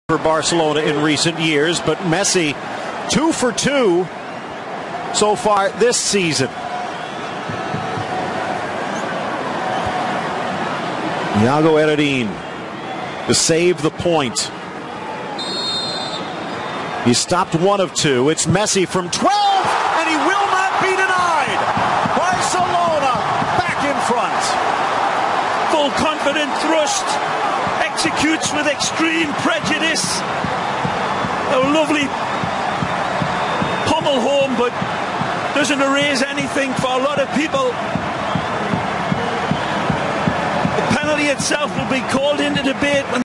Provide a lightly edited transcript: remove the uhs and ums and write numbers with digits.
For Barcelona in recent years, but Messi 2 for 2 so far this season. Iago Herrerín to save the point. He stopped 1 of 2. It's Messi from 12, and he will not be denied. Barcelona back in front. Full confident thrust. Executes with extreme prejudice. A lovely pommel home, but doesn't erase anything for a lot of people. The penalty itself will be called into debate when